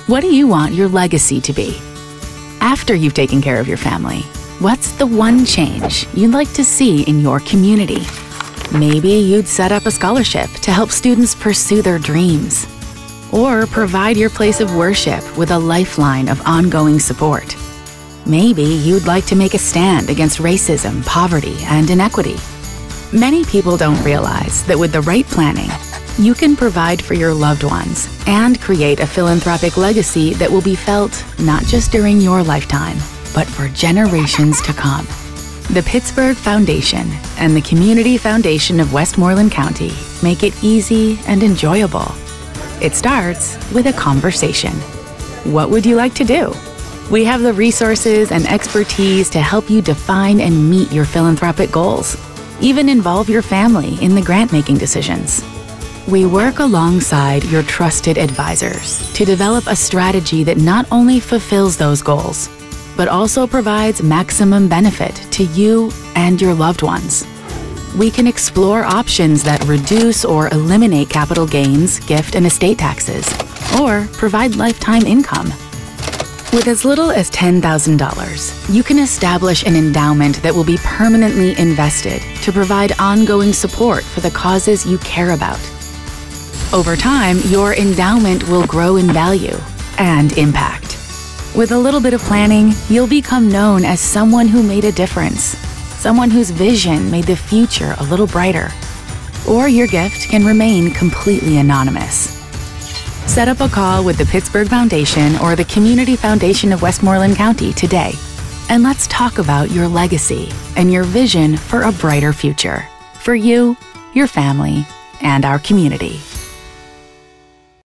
What do you want your legacy to be? After you've taken care of your family, what's the one change you'd like to see in your community? Maybe you'd set up a scholarship to help students pursue their dreams, or provide your place of worship with a lifeline of ongoing support. Maybe you'd like to make a stand against racism, poverty, and inequity. Many people don't realize that with the right planning, you can provide for your loved ones and create a philanthropic legacy that will be felt not just during your lifetime, but for generations to come. The Pittsburgh Foundation and the Community Foundation of Westmoreland County make it easy and enjoyable. It starts with a conversation. What would you like to do? We have the resources and expertise to help you define and meet your philanthropic goals. Even involve your family in the grant-making decisions. We work alongside your trusted advisors to develop a strategy that not only fulfills those goals, but also provides maximum benefit to you and your loved ones. We can explore options that reduce or eliminate capital gains, gift, and estate taxes, or provide lifetime income. With as little as $10,000, you can establish an endowment that will be permanently invested to provide ongoing support for the causes you care about. Over time, your endowment will grow in value and impact. With a little bit of planning, you'll become known as someone who made a difference, someone whose vision made the future a little brighter. Or your gift can remain completely anonymous. Set up a call with the Pittsburgh Foundation or the Community Foundation of Westmoreland County today, and let's talk about your legacy and your vision for a brighter future for you, your family, and our community.